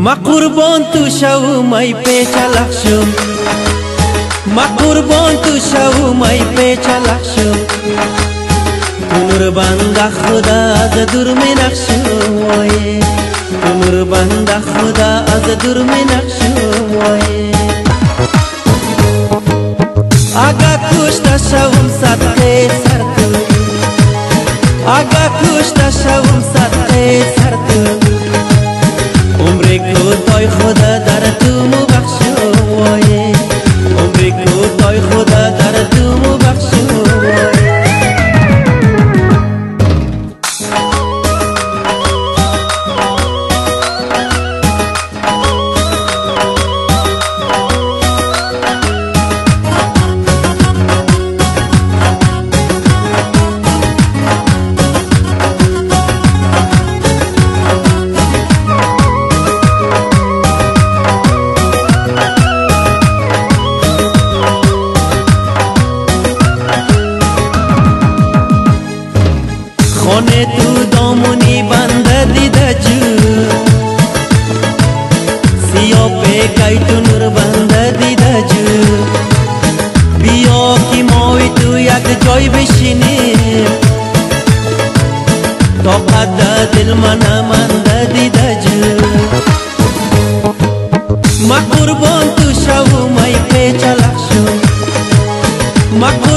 ما قربان تو شو مای پیچلق شو ما قربان تو شو مای پیچلق شو تو نور بند خدا از دور می نقشو وای تو نور بند خدا از دور می نقشو وای آگا کشته شوم صدقه سر تو آگا کشته شوم صدقه سر تو عمری کوتاه خدا در تو مبخشو وای عمری کوتاه خدا در تو مبخشو وای خانه تو دامونی بنده دیده جو سیاه پیکای تو نور بنده دیده جو بیا که ماوی تو یک جای بشینیم تا قد دل من منده دیده جو ما قربان تو شو مای پیچلق شو ما